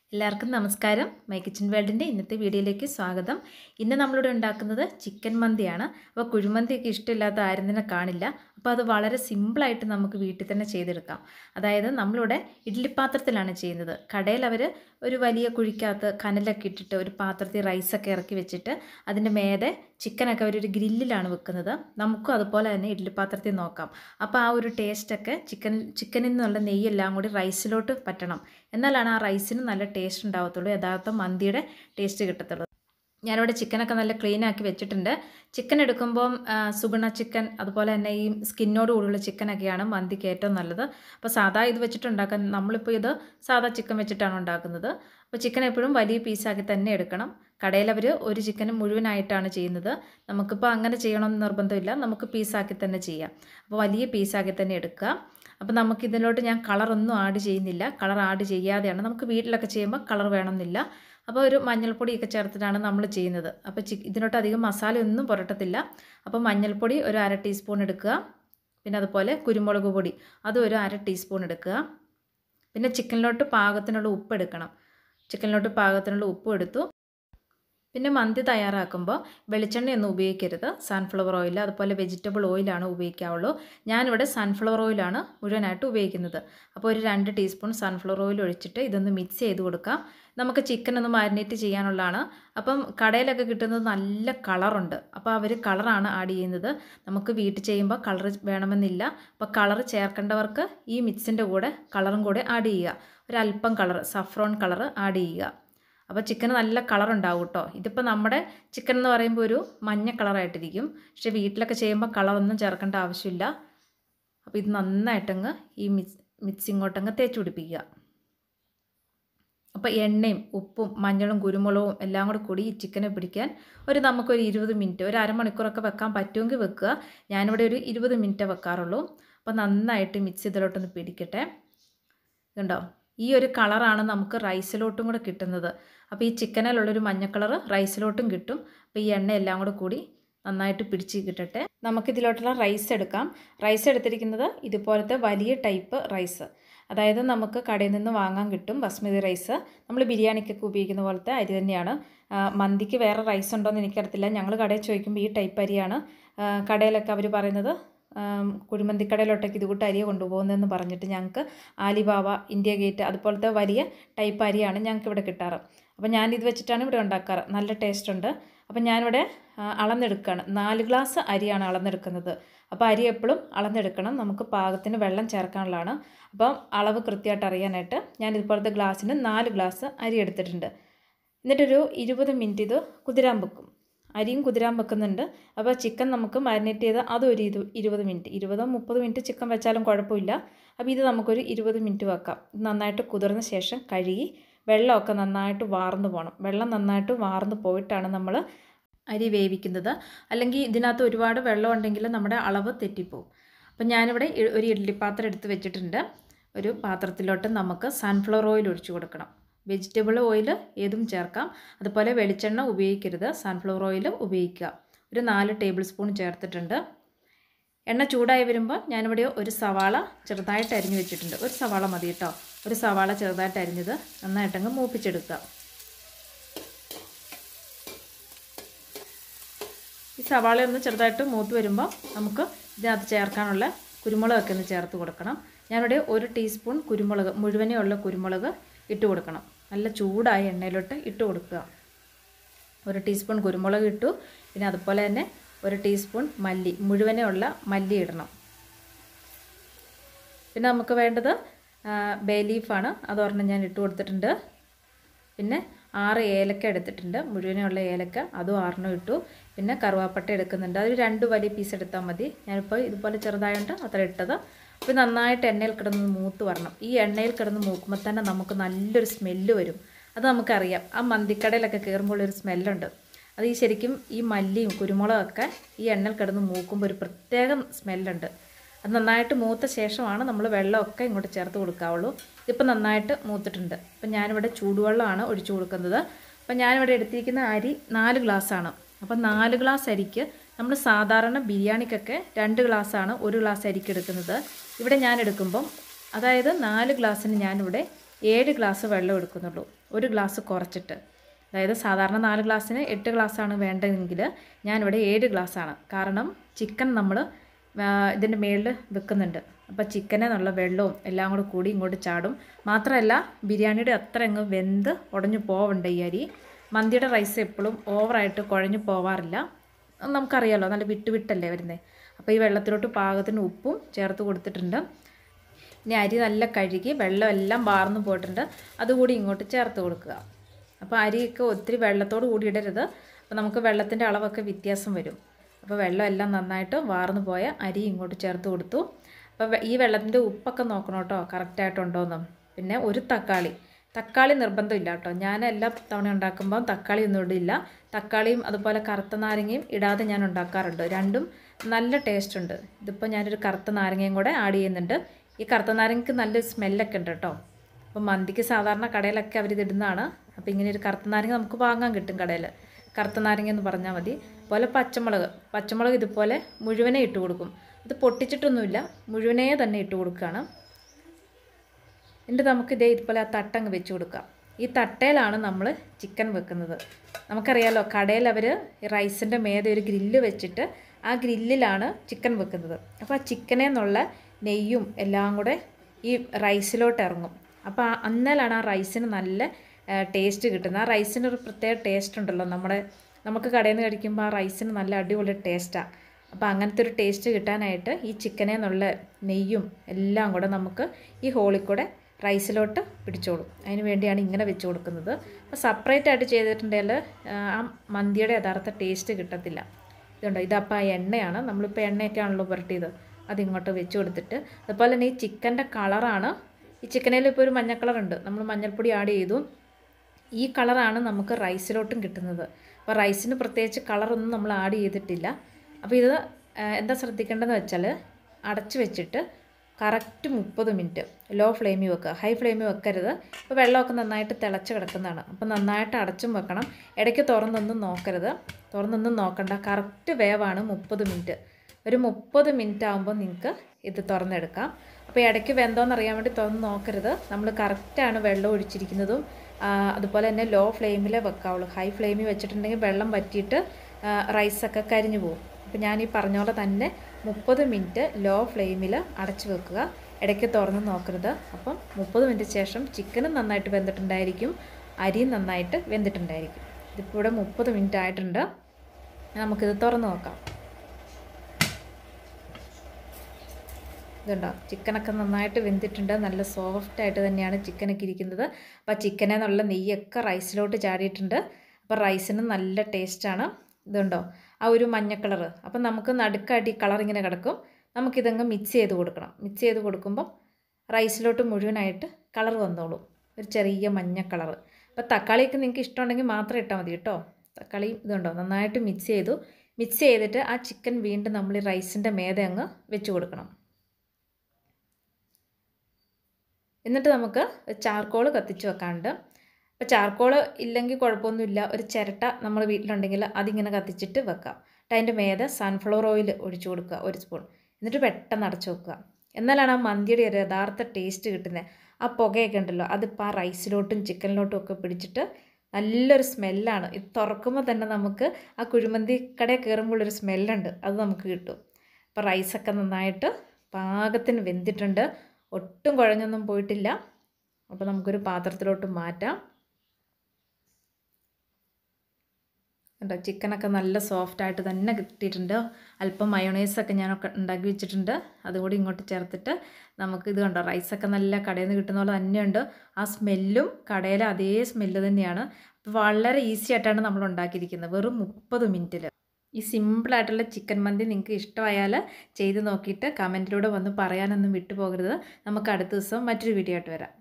എല്ലാവർക്കും നമസ്കാരം. My kitchen വേൾഡിൻ്റെ ഇന്നത്തെ വീഡിയോയിലേക്ക് സ്വാഗതം. ഇന്ന് നമ്മളിവിടെ ഉണ്ടാക്കുന്നത് ചിക്കൻ മന്തിയാണ്. അപ്പോൾ കുഴിമന്തിയൊക്കെ ഇഷ്ടമില്ലാത്ത ആരും തന്നെ കാണില്ല. അപ്പോൾ അത് വളരെ സിമ്പിളായിട്ട് നമുക്ക് വീട്ടിൽ തന്നെ ചെയ്തെടുക്കാം. അതായത് നമ്മളിവിടെ ഇഡ്ഡലിപ്പാത്രത്തിലാണ് ചെയ്യുന്നത്. കടയിൽ അവർ ഒരു വലിയ കുഴിക്കകത്ത് കനലൊക്കെ ഇട്ടിട്ട് ഒരു പാത്രത്തിൽ റൈസൊക്കെ ഇറക്കി വെച്ചിട്ട് അതിൻ്റെ മേലെ ചിക്കനൊക്കെ അവരൊരു ഗ്രില്ലിലാണ് വെക്കുന്നത്. നമുക്കും അതുപോലെ തന്നെ ഇഡ്ഡലിപ്പാത്രത്തിൽ നോക്കാം. അപ്പോൾ ആ ഒരു ടേസ്റ്റൊക്കെ ചിക്കനിൽ നിന്നുള്ള നെയ്യെല്ലാം കൂടി റൈസിലോട്ട് പറ്റണം. എന്നാലാണ് ആ റൈസിന് നല്ല ടേസ്റ്റ് ഉണ്ടാകത്തുള്ളൂ, യഥാർത്ഥ മന്തിയുടെ ടേസ്റ്റ് കിട്ടത്തുള്ളൂ. ഞാനിവിടെ ചിക്കനൊക്കെ നല്ല ക്ലീൻ ആക്കി വെച്ചിട്ടുണ്ട്. ചിക്കൻ എടുക്കുമ്പം സുഗുണ ചിക്കൻ അതുപോലെ തന്നെ ഈ സ്കിന്നോട് കൂടിയുള്ള ചിക്കനൊക്കെയാണ് മന്തിക്ക് ഏറ്റവും നല്ലത്. അപ്പോൾ സാധാ ഇത് വെച്ചിട്ടുണ്ടാക്കാൻ നമ്മളിപ്പോൾ ഇത് സാധാ ചിക്കൻ വെച്ചിട്ടാണ് ഉണ്ടാക്കുന്നത്. അപ്പോൾ ചിക്കൻ എപ്പോഴും വലിയ പീസാക്കി തന്നെ എടുക്കണം. കടയിൽ അവർ ഒരു ചിക്കൻ മുഴുവനായിട്ടാണ് ചെയ്യുന്നത്. നമുക്കിപ്പോൾ അങ്ങനെ ചെയ്യണമെന്ന് നിർബന്ധമില്ല, നമുക്ക് പീസാക്കി തന്നെ ചെയ്യാം. അപ്പോൾ വലിയ പീസാക്കി തന്നെ എടുക്കുക. അപ്പോൾ നമുക്കിതിലോട്ട് ഞാൻ കളറൊന്നും ആഡ് ചെയ്യുന്നില്ല. കളർ ആഡ് ചെയ്യാതെയാണ്, നമുക്ക് വീട്ടിലൊക്കെ ചെയ്യുമ്പോൾ കളർ വേണമെന്നില്ല. അപ്പോൾ ഒരു മഞ്ഞൾപ്പൊടിയൊക്കെ ചേർത്തിട്ടാണ് നമ്മൾ ചെയ്യുന്നത്. അപ്പോൾ ഇതിനോട്ട് അധികം മസാലയൊന്നും പുരട്ടത്തില്ല. അപ്പോൾ മഞ്ഞൾപ്പൊടി ഒരു 1/2 ടീസ്പൂൺ എടുക്കുക. പിന്നെ അതുപോലെ കുരുമുളക് പൊടി അതും ഒരു 1/2 ടീസ്പൂൺ എടുക്കുക. പിന്നെ ചിക്കനിലോട്ട് പാകത്തിനുള്ള ഉപ്പ് എടുക്കണം. ചിക്കനിലോട്ട് പാകത്തിനുള്ള ഉപ്പും എടുത്തു. പിന്നെ മന്തി തയ്യാറാക്കുമ്പോൾ വെളിച്ചെണ്ണയൊന്നും ഉപയോഗിക്കരുത്. സൺഫ്ലവർ ഓയിൽ അതുപോലെ വെജിറ്റബിൾ ഓയിലാണ് ഉപയോഗിക്കാവുള്ളൂ. ഞാനിവിടെ സൺഫ്ലവർ ഓയിലാണ് മുഴുവനായിട്ട് ഉപയോഗിക്കുന്നത്. അപ്പോൾ ഒരു 2 ടീസ്പൂൺ സൺഫ്ലവർ ഓയിൽ ഒഴിച്ചിട്ട് ഇതൊന്ന് മിക്സ് ചെയ്ത് കൊടുക്കാം. നമുക്ക് ചിക്കൻ ഒന്ന് മാരിനേറ്റ് ചെയ്യാനുള്ളതാണ്. അപ്പം കടയിലൊക്കെ കിട്ടുന്നത് നല്ല കളറുണ്ട്. അപ്പോൾ അവർ കളറാണ് ആഡ് ചെയ്യുന്നത്. നമുക്ക് വീട്ടിൽ ചെയ്യുമ്പോൾ കളർ വേണമെന്നില്ല. അപ്പോൾ കളർ ചേർക്കേണ്ടവർക്ക് ഈ മിക്സിൻ്റെ കൂടെ കളറും കൂടെ ആഡ് ചെയ്യുക. ഒരല്പം കളർ സഫ്രോൺ കളർ ആഡ് ചെയ്യുക. അപ്പോൾ ചിക്കന് നല്ല കളറുണ്ടാവും കേട്ടോ. ഇതിപ്പോൾ നമ്മുടെ ചിക്കൻ എന്ന് പറയുമ്പോൾ ഒരു മഞ്ഞ കളറായിട്ടിരിക്കും. പക്ഷേ വീട്ടിലൊക്കെ ചെയ്യുമ്പോൾ കളറൊന്നും ചേർക്കേണ്ട ആവശ്യമില്ല. അപ്പോൾ ഇത് നന്നായിട്ടങ്ങ് ഈ മിക്സ് ഇങ്ങോട്ടങ്ങ് തേച്ച് പിടിപ്പിക്കുക. അപ്പോൾ എണ്ണയും ഉപ്പും മഞ്ഞളും കുരുമുളകും എല്ലാം കൂടി ഈ ചിക്കനെ പിടിക്കാൻ നമുക്കൊരു 20 മിനിറ്റ്, ഒരു അരമണിക്കൂറൊക്കെ വെക്കാൻ പറ്റുമെങ്കിൽ വെക്കുക. ഞാനിവിടെ ഒരു 20 മിനിറ്റേ വെക്കാറുള്ളൂ. അപ്പോൾ നന്നായിട്ട് മിക്സ് ഇതിലോട്ടൊന്ന് പിടിക്കട്ടെ. കണ്ടോ, ഈ ഒരു കളറാണ് നമുക്ക് റൈസിലോട്ടും കൂടെ കിട്ടുന്നത്. അപ്പോൾ ഈ ചിക്കനിലുള്ളൊരു മഞ്ഞ കളറ് റൈസിലോട്ടും കിട്ടും. അപ്പോൾ ഈ എണ്ണ എല്ലാം കൂടി നന്നായിട്ട് പിടിച്ച് കിട്ടട്ടെ. നമുക്കിതിലോട്ടുള്ള റൈസ് എടുക്കാം. റൈസ് എടുത്തിരിക്കുന്നത് ഇതുപോലത്തെ വലിയ ടൈപ്പ് റൈസ്, അതായത് നമുക്ക് കടയിൽ നിന്ന് വാങ്ങാൻ കിട്ടും ബസ്മതി റൈസ്. നമ്മൾ ബിരിയാണിക്കൊക്കെ ഉപയോഗിക്കുന്ന പോലത്തെ അരി തന്നെയാണ്. മന്തിക്ക് വേറെ റൈസ് ഉണ്ടോയെന്ന് എനിക്കറിയത്തില്ല. ഞങ്ങൾ കടയിൽ ചോദിക്കുമ്പോൾ ഈ ടൈപ്പ് അരിയാണ്. കടയിലൊക്കെ അവർ പറയുന്നത് കുഴിമന്തിക്കടയിലോട്ടേക്ക് ഇതുകൂട്ട് അരിയെ കൊണ്ടുപോകുന്നതെന്ന് പറഞ്ഞിട്ട് ഞങ്ങൾക്ക് ആലിബാബ, ഇന്ത്യ ഗേറ്റ് അതുപോലത്തെ വലിയ ടൈപ്പ് അരിയാണ് ഞങ്ങൾക്ക് ഇവിടെ കിട്ടാറ്. അപ്പോൾ ഞാനിത് വെച്ചിട്ടാണ് ഇവിടെ ഉണ്ടാക്കാറ്. നല്ല ടേസ്റ്റ് ഉണ്ട്. അപ്പോൾ ഞാനിവിടെ അളന്നെടുക്കുകയാണ്. 4 ഗ്ലാസ് അരിയാണ് അളന്നെടുക്കുന്നത്. അപ്പോൾ അരി എപ്പോഴും അളന്നെടുക്കണം. നമുക്ക് പാകത്തിന് വെള്ളം ചേർക്കാനുള്ളതാണ്. അപ്പം അളവ് കൃത്യമായിട്ട് അറിയാനായിട്ട് ഞാൻ ഇതുപോലത്തെ ഗ്ലാസ്സിന് 4 ഗ്ലാസ് അരി എടുത്തിട്ടുണ്ട്. എന്നിട്ടൊരു 20 മിനിറ്റ് ഇത് കുതിരാൻ വെക്കും. അരിയും കുതിരാൻ വെക്കുന്നുണ്ട്. അപ്പോൾ ചിക്കൻ നമുക്ക് മാരിനേറ്റ് ചെയ്ത് അതൊരു 20 മിനിറ്റ്, 20-30 മിനിറ്റ് ചിക്കൻ വെച്ചാലും കുഴപ്പമില്ല. അപ്പോൾ ഇത് നമുക്കൊരു 20 മിനിറ്റ് വെക്കാം. നന്നായിട്ട് കുതിർന്ന ശേഷം കഴുകി വെള്ളമൊക്കെ നന്നായിട്ട് വാർന്നു പോകണം. വെള്ളം നന്നായിട്ട് വാർന്നു പോയിട്ടാണ് നമ്മൾ അരി വേവിക്കുന്നത്. അല്ലെങ്കിൽ ഇതിനകത്ത് ഒരുപാട് വെള്ളം ഉണ്ടെങ്കിൽ നമ്മുടെ അളവ് തെറ്റിപ്പോവും. അപ്പം ഞാനിവിടെ ഒരു ഇഡ്ഡലിപ്പാത്രം എടുത്ത് വെച്ചിട്ടുണ്ട്. ഒരു പാത്രത്തിലോട്ട് നമുക്ക് സൺഫ്ലവർ ഓയിൽ ഒഴിച്ചു കൊടുക്കണം. വെജിറ്റബിൾ ഓയിൽ ഏതും ചേർക്കാം. അതുപോലെ വെളിച്ചെണ്ണ ഉപയോഗിക്കരുത്, സൺഫ്ലവർ ഓയിൽ ഉപയോഗിക്കുക. ഒരു 4 ടേബിൾ സ്പൂൺ ചേർത്തിട്ടുണ്ട്. എണ്ണ ചൂടായി വരുമ്പോൾ ഞാനിവിടെ ഒരു സവാള ചെറുതായിട്ട് അരിഞ്ഞ് വെച്ചിട്ടുണ്ട്. ഒരു സവാള മതി കേട്ടോ. ഒരു സവാള ചെറുതായിട്ട് അരിഞ്ഞത് നന്നായിട്ടങ്ങ് മൂപ്പിച്ചെടുക്കുക. ഈ സവാള ഒന്ന് ചെറുതായിട്ട് മൂത്ത് വരുമ്പോൾ നമുക്ക് ഇതിനകത്ത് ചേർക്കാനുള്ള കുരുമുളകൊക്കെ ഒന്ന് ചേർത്ത് കൊടുക്കണം. ഞാനിവിടെ 1 ടീസ്പൂൺ കുരുമുളക്, മുഴുവനേ ഉള്ള കുരുമുളക് ഇട്ട് കൊടുക്കണം. നല്ല ചൂടായ എണ്ണയിലോട്ട് ഇട്ട് കൊടുക്കുക. 1 ടീസ്പൂൺ കുരുമുളക് ഇട്ടു. പിന്നെ അതുപോലെ തന്നെ 1 ടീസ്പൂൺ മല്ലി, മുഴുവനേ ഉള്ള മല്ലി ഇടണം. പിന്നെ നമുക്ക് വേണ്ടത് ബേ ലീഫാണ്. അതൊരെണ്ണം ഞാൻ ഇട്ട് കൊടുത്തിട്ടുണ്ട്. പിന്നെ 6 ഏലക്ക എടുത്തിട്ടുണ്ട്, മുഴുവനേ ഉള്ള ഏലക്ക, അതും 6 ഇട്ടു. പിന്നെ കറുവാപ്പട്ട എടുക്കുന്നുണ്ട്. അതൊരു 2 വലിയ പീസ് എടുത്താൽ മതി. ഞാനിപ്പോൾ ഇതുപോലെ ചെറുതായിട്ട് അത്ര ഇട്ടത്. അപ്പോൾ നന്നായിട്ട് എണ്ണയിൽ കിടന്ന് മൂത്ത് വരണം. ഈ എണ്ണയിൽ കിടന്ന് മൂക്കുമ്പോൾ തന്നെ നമുക്ക് നല്ലൊരു സ്മെല്ല് വരും. അത് നമുക്കറിയാം. ആ മന്തിക്കടയിലൊക്കെ കയറുമ്പോൾ ഒരു സ്മെല്ലുണ്ട്. അത് ശരിക്കും ഈ മല്ലിയും കുരുമുളകൊക്കെ ഈ എണ്ണയിൽ കിടന്ന് മൂക്കുമ്പോൾ ഒരു പ്രത്യേകം സ്മെല്ലുണ്ട്. അത് നന്നായിട്ട് മൂത്ത ശേഷമാണ് നമ്മൾ വെള്ളമൊക്കെ ഇങ്ങോട്ട് ചേർത്ത് കൊടുക്കാവുള്ളൂ. ഇതിപ്പോൾ നന്നായിട്ട് മൂത്തിട്ടുണ്ട്. അപ്പം ഞാനിവിടെ ചൂടുവെള്ളമാണ് ഒഴിച്ചു കൊടുക്കുന്നത്. അപ്പം ഞാനിവിടെ എടുത്തിരിക്കുന്ന അരി 4 ഗ്ലാസ്സാണ്. അപ്പം 4 ഗ്ലാസ് അരിക്ക് നമ്മൾ സാധാരണ ബിരിയാണിക്കൊക്കെ 2 ഗ്ലാസ്സാണ് 1 ഗ്ലാസ് അരിക്ക് എടുക്കുന്നത്. ഇവിടെ ഞാൻ എടുക്കുമ്പം, അതായത് 4 ഗ്ലാസ്സിന് ഞാനിവിടെ 7 ഗ്ലാസ് വെള്ളം എടുക്കുന്നുള്ളൂ. ഒരു ഗ്ലാസ് കുറച്ചിട്ട്. അതായത് സാധാരണ 4 ഗ്ലാസ്സിന് 8 ഗ്ലാസ്സാണ് വേണ്ടതെങ്കിൽ ഞാനിവിടെ 7 ഗ്ലാസ്സാണ്. കാരണം ചിക്കൻ നമ്മൾ ഇതിൻ്റെ മേളിൽ വെക്കുന്നുണ്ട്. അപ്പോൾ ചിക്കനെ നല്ല വെള്ളവും എല്ലാം കൂടി ഇങ്ങോട്ട് ചാടും. മാത്രമല്ല ബിരിയാണിയുടെ അത്ര അങ്ങ് വെന്ത് ഉടഞ്ഞു പോവണ്ട ഈ അരി. മന്തിയുടെ റൈസ് എപ്പോഴും ഓവറായിട്ട് കുഴഞ്ഞു പോവാറില്ല. നമുക്കറിയാമല്ലോ, നല്ല വിട്ടല്ലേ വരുന്നത്. അപ്പോൾ ഈ വെള്ളത്തിലോട്ട് പാകത്തിന് ഉപ്പും ചേർത്ത് കൊടുത്തിട്ടുണ്ട്. ഇനി അരി നല്ല കഴുകി വെള്ളം എല്ലാം വാർന്നു പോയിട്ടുണ്ട്, അതുകൂടി ഇങ്ങോട്ട് ചേർത്ത് കൊടുക്കുക. അപ്പോൾ അരിയൊക്കെ ഒത്തിരി വെള്ളത്തോട് കൂടി ഇടരുത്. അപ്പോൾ നമുക്ക് വെള്ളത്തിൻ്റെ അളവൊക്കെ വ്യത്യാസം വരും. അപ്പോൾ വെള്ളം എല്ലാം നന്നായിട്ട് വാർന്നു പോയ അരി ഇങ്ങോട്ട് ചേർത്ത് കൊടുത്തു. അപ്പോൾ ഈ വെള്ളത്തിൻ്റെ ഉപ്പൊക്കെ നോക്കണം കേട്ടോ, കറക്റ്റായിട്ടുണ്ടോയെന്നും. പിന്നെ ഒരു തക്കാളി നിർബന്ധമില്ല കേട്ടോ. ഞാൻ എല്ലാ തവണ ഉണ്ടാക്കുമ്പോൾ തക്കാളി ഒന്നും ഇടില്ല. തക്കാളിയും അതുപോലെ കറുത്ത നാരങ്ങയും ഇടാതെ ഞാൻ ഉണ്ടാക്കാറുണ്ട്. രണ്ടും നല്ല ടേസ്റ്റ് ഉണ്ട്. ഇതിപ്പോൾ ഞാനൊരു കറുത്ത നാരങ്ങയും കൂടെ ആഡ് ചെയ്യുന്നുണ്ട്. ഈ കറുത്ത നാരങ്ങയ്ക്ക് നല്ലൊരു സ്മെല്ലൊക്കെ ഉണ്ട് കേട്ടോ. അപ്പോൾ മന്തിക്ക് സാധാരണ കടയിലൊക്കെ അവരിതിടുന്നതാണ്. അപ്പോൾ ഇങ്ങനെ ഒരു കറുത്ത നാരങ്ങ നമുക്ക് വാങ്ങാൻ കിട്ടും കടയിൽ. കറുത്ത നാരങ്ങ എന്ന് പറഞ്ഞാൽ മതി. അതുപോലെ പച്ചമുളക് ഇതുപോലെ മുഴുവനെ ഇട്ട് കൊടുക്കും. ഇത് പൊട്ടിച്ചിട്ടൊന്നുമില്ല, മുഴുവനേ തന്നെ ഇട്ട് കൊടുക്കുകയാണ്. എന്നിട്ട് നമുക്ക് ഇതുപോലെ ആ തട്ടങ്ങ് വെച്ച് കൊടുക്കാം. ഈ തട്ടയിലാണ് നമ്മൾ ചിക്കൻ വെക്കുന്നത്. നമുക്കറിയാമല്ലോ, കടയിൽ അവർ റൈസിൻ്റെ മേതെ ഒരു ഗ്രില്ല് വെച്ചിട്ട് ആ ഗ്രില്ലിലാണ് ചിക്കൻ വെക്കുന്നത്. അപ്പോൾ ആ ചിക്കനെ എന്നുള്ള നെയ്യും എല്ലാം കൂടെ ഈ റൈസിലോട്ട് ഇറങ്ങും. അപ്പോൾ അന്നേലാണ് ആ റൈസിന് നല്ല ടേസ്റ്റ് കിട്ടുന്നത്. ആ റൈസിന് ഒരു പ്രത്യേക ടേസ്റ്റ് ഉണ്ടല്ലോ, നമുക്ക് കടയിൽ നിന്ന് കഴിക്കുമ്പോൾ ആ റൈസിന് നല്ല അടിപൊളി ടേസ്റ്റാണ്. അപ്പോൾ അങ്ങനത്തെ ഒരു ടേസ്റ്റ് കിട്ടാനായിട്ട് ഈ ചിക്കനെ എന്നുള്ള നെയ്യും എല്ലാം കൂടെ നമുക്ക് ഈ ഹോളിൽ കൂടെ റൈസിലോട്ട് പിടിച്ചോളും. അതിന് വേണ്ടിയാണ് ഇങ്ങനെ വെച്ച് കൊടുക്കുന്നത്. അപ്പോൾ സെപ്പറേറ്റ് ആയിട്ട് ചെയ്തിട്ടുണ്ടെങ്കിൽ ആ മന്തിയുടെ യഥാർത്ഥ ടേസ്റ്റ് കിട്ടത്തില്ല. ഇതുണ്ടോ, ഇതപ്പോൾ ആ എണ്ണയാണ്. നമ്മളിപ്പോൾ എണ്ണയൊക്കെ ആണല്ലോ പുരട്ടിയത്, അതിങ്ങോട്ട് വെച്ച് കൊടുത്തിട്ട്. അതുപോലെ തന്നെ ഈ ചിക്കൻ്റെ കളറാണ്, ഈ ചിക്കനിൽ ഇപ്പോൾ ഒരു മഞ്ഞ കളറുണ്ട്, നമ്മൾ മഞ്ഞൾപ്പൊടി ആഡ് ചെയ്തു. ഈ കളറാണ് നമുക്ക് റൈസിലോട്ടും കിട്ടുന്നത്. അപ്പോൾ റൈസിന് പ്രത്യേകിച്ച് കളറൊന്നും നമ്മൾ ആഡ് ചെയ്തിട്ടില്ല. അപ്പോൾ ഇത് എന്താ ശ്രദ്ധിക്കേണ്ടതെന്ന് വെച്ചാൽ, അടച്ച് വെച്ചിട്ട് കറക്റ്റ് 30 മിനിറ്റ് ലോ ഫ്ലെയിമിൽ വെക്കുക, ഹൈ ഫ്ലെയിമിൽ വെക്കരുത്. അപ്പോൾ വെള്ളമൊക്കെ നന്നായിട്ട് തിളച്ച് കിടക്കുന്നതാണ്. അപ്പോൾ നന്നായിട്ട് അടച്ചും വെക്കണം. ഇടയ്ക്ക് തുറന്നൊന്നും നോക്കണ്ട. കറക്റ്റ് വേവാണ് 30 മിനിറ്റ്. ഒരു 30 മിനിറ്റ് ആകുമ്പോൾ നിങ്ങൾക്ക് ഇത് തുറന്നെടുക്കാം. അപ്പോൾ ഇടയ്ക്ക് വെന്തോന്ന് അറിയാൻ വേണ്ടി തുറന്ന് നോക്കരുത്. നമ്മൾ കറക്റ്റാണ് വെള്ളം ഒഴിച്ചിരിക്കുന്നതും. അതുപോലെ തന്നെ ലോ ഫ്ലെയിമിൽ വെക്കാവുള്ളൂ. ഹൈ ഫ്ലെയിമിൽ വെച്ചിട്ടുണ്ടെങ്കിൽ വെള്ളം വറ്റിയിട്ട് റൈസൊക്കെ കരിഞ്ഞു പോകും. അപ്പോൾ ഞാൻ ഈ പറഞ്ഞ പോലെ തന്നെ 30 മിനിറ്റ് ലോ ഫ്ലെയിമിൽ അടച്ച് വെക്കുക. ഇടയ്ക്ക് തുറന്ന് നോക്കരുത്. അപ്പം 30 മിനിറ്റ് ശേഷം ചിക്കനും നന്നായിട്ട് വെന്തിട്ടുണ്ടായിരിക്കും, അരിയും നന്നായിട്ട് വെന്തിട്ടുണ്ടായിരിക്കും. ഇതിപ്പോൾ ഇവിടെ 30 മിനിറ്റ് ആയിട്ടുണ്ട്. നമുക്കിത് തുറന്ന് നോക്കാം. ഇതുണ്ടോ, ചിക്കനൊക്കെ നന്നായിട്ട് വെന്തിട്ടുണ്ട്. നല്ല സോഫ്റ്റായിട്ട് തന്നെയാണ് ചിക്കനൊക്കെ ഇരിക്കുന്നത്. അപ്പോൾ ചിക്കനെ നല്ല നെയ്യൊക്കെ റൈസിലോട്ട് ചാടിയിട്ടുണ്ട്. അപ്പോൾ റൈസിന് നല്ല ടേസ്റ്റാണ്. ഇതുണ്ടോ, ആ ഒരു മഞ്ഞ കളറ്. അപ്പം നമുക്ക് നടുക്കായിട്ട് ഈ കളർ ഇങ്ങനെ കിടക്കും. നമുക്കിതങ്ങ് മിക്സ് ചെയ്ത് കൊടുക്കണം. മിക്സ് ചെയ്ത് കൊടുക്കുമ്പം റൈസിലോട്ട് മുഴുവനായിട്ട് കളർ വന്നോളും, ഒരു ചെറിയ മഞ്ഞ കളറ്. അപ്പോൾ തക്കാളിയൊക്കെ നിങ്ങൾക്ക് ഇഷ്ടമുണ്ടെങ്കിൽ മാത്രം ഇട്ടാൽ മതി കേട്ടോ. തക്കാളി ഇതുണ്ടോ നന്നായിട്ട് മിക്സ് ചെയ്തിട്ട് ആ ചിക്കൻ വീണ്ടും നമ്മൾ ഈ റൈസിൻ്റെ മേതെ അങ്ങ് വെച്ച് കൊടുക്കണം. എന്നിട്ട് നമുക്ക് ചാർക്കോൾ കത്തിച്ച് വെക്കാനുണ്ട്. അപ്പോൾ ചാർക്കോൾ ഇല്ലെങ്കിൽ കുഴപ്പമൊന്നുമില്ല, ഒരു ചിരട്ട നമ്മൾ വീട്ടിലുണ്ടെങ്കിൽ അതിങ്ങനെ കത്തിച്ചിട്ട് വെക്കാം. അതിൻ്റെ മേതെ സൺഫ്ലവർ ഓയിൽ ഒഴിച്ചു കൊടുക്കുക 1 സ്പൂൺ. എന്നിട്ട് പെട്ടെന്ന് അടച്ചു വെക്കുക. എന്നാലാണ് ആ മന്തിയുടെ ഒരു യഥാർത്ഥ ടേസ്റ്റ് കിട്ടുന്നത്. ആ പുകയൊക്കെ ഉണ്ടല്ലോ, അതിപ്പോൾ ആ റൈസിലോട്ടും ചിക്കനിലോട്ടും ഒക്കെ പിടിച്ചിട്ട് നല്ലൊരു സ്മെല്ലാണ്. ഇത് തുറക്കുമ്പോൾ തന്നെ നമുക്ക് ആ കുഴിമന്തി കടയിൽ കയറുമ്പോഴൊരു സ്മെല്ലുണ്ട്, അത് നമുക്ക് കിട്ടും. അപ്പോൾ റൈസൊക്കെ നന്നായിട്ട് പാകത്തിന് വെന്തിട്ടുണ്ട്, ഒട്ടും കുഴഞ്ഞൊന്നും പോയിട്ടില്ല. അപ്പോൾ നമുക്കൊരു പാത്രത്തിലോട്ട് മാറ്റാം. കണ്ടോ, ചിക്കനൊക്കെ നല്ല സോഫ്റ്റായിട്ട് തന്നെ കിട്ടിയിട്ടുണ്ട്. അല്പം മയോണൈസൊക്കെ ഞാനൊക്കെ ഉണ്ടാക്കി വെച്ചിട്ടുണ്ട്, അതുകൂടി ഇങ്ങോട്ട് ചേർത്തിട്ട് നമുക്കിത് കണ്ടോ, റൈസൊക്കെ നല്ല കടയിൽ നിന്ന് കിട്ടുന്ന പോലെ തന്നെയുണ്ട്. ആ സ്മെല്ലും കടയിലെ അതേ സ്മെല്ല് തന്നെയാണ്. വളരെ ഈസി ആയിട്ടാണ് നമ്മൾ ഉണ്ടാക്കിയിരിക്കുന്നത്, വെറും 30 മിനിറ്റിൽ. ഈ സിമ്പിളായിട്ടുള്ള ചിക്കൻ മന്തി നിങ്ങൾക്ക് ഇഷ്ടമായാൽ ചെയ്ത് നോക്കിയിട്ട് കമൻറ്റിലൂടെ വന്ന് പറയാനൊന്നും വിട്ടുപോകരുത്. നമുക്ക് അടുത്ത ദിവസം മറ്റൊരു വീഡിയോ ആയിട്ട് വരാം.